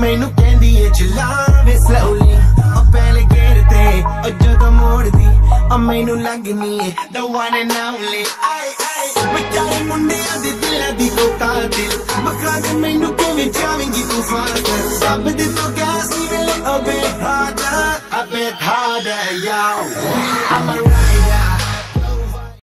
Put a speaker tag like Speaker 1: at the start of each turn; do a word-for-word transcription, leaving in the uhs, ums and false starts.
Speaker 1: मैनू कहंदी है चलावे slowly ओ पहले गेर ते ओ जदों मोड़दी ओ मैनू लगनी है the one and only आई आई मैं चाहे मुंडियां दे दिलां दी को कातिल मखा दे मैनू किवें जावेंगी तू फाकर सब दे तो